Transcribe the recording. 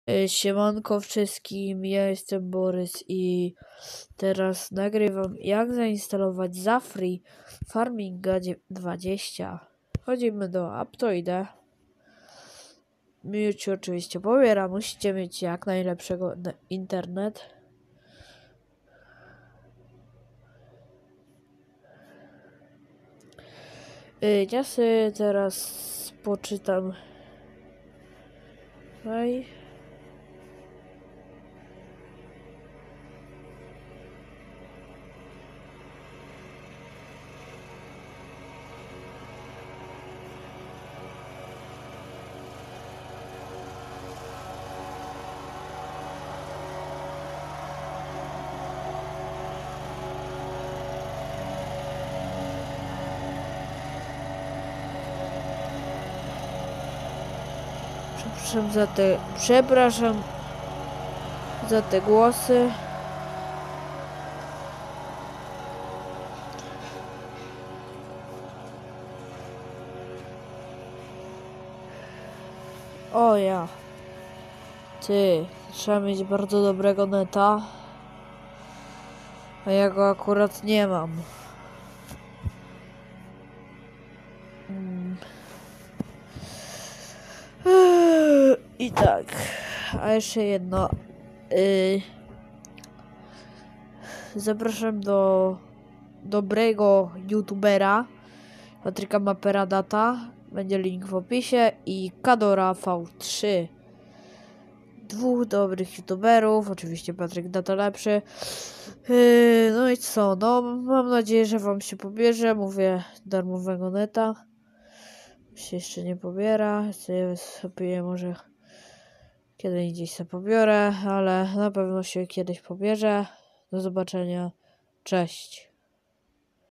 Siemanko wszystkim, ja jestem Borys i teraz nagrywam, jak zainstalować za free Farminga 20. Wchodzimy do Aptoide. Już ci oczywiście pobiera, musicie mieć jak najlepszego internet. Ja sobie teraz poczytam. Przepraszam za te głosy. O ja. Trzeba mieć bardzo dobrego neta. A ja go akurat nie mam. I tak. A jeszcze jedno. Zapraszam do dobrego youtubera Patryka Maperadata. Będzie link w opisie. I Kadora V3. Dwóch dobrych youtuberów. Oczywiście Patryk Data lepszy. No i co? No mam nadzieję, że wam się pobierze. Mówię, darmowego neta. Się jeszcze nie pobiera. Sobie może kiedy indziej sobie pobiorę, ale na pewno się kiedyś pobierze. Do zobaczenia. Cześć.